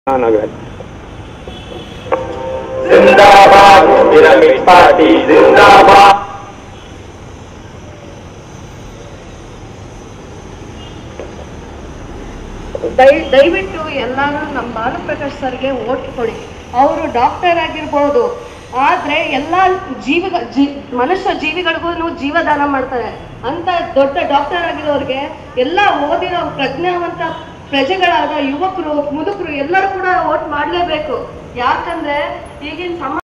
जिंदाबाद pyramid party जिंदाबाद। ದಯವಿಟ್ಟು ಎಲ್ಲರೂ ನಮ್ಮ ಭಾನುಪ್ರಕಾಶ್ ಸರ್ಗೆ ವೋಟ್ ಕೊಡಿ. ಅವರು ಡಾಕ್ಟರ್ ಆಗಿರ್ಬೋದು, ಆದ್ರೆ ಎಲ್ಲ ಮನುಷ್ಯ ಜೀವಿಗಳಿಗೂ ಜೀವದಾನ ಮಾಡ್ತಾರೆ ಅಂತ ದೊಡ್ಡ ಡಾಕ್ಟರ್ ಆಗಿರೋರಿಗೆ ಎಲ್ಲ ಓದಿರೋ ಪ್ರಜ್ಞಾವಂತ ಪ್ರಜೆಗಳಾದ ಯುವಕರು ಮುದುಕರು ಎಲ್ಲರೂ ಕೂಡ ವೋಟ್ ಮಾಡಲೇಬೇಕು. ಯಾಕಂದ್ರೆ ಈಗಿನ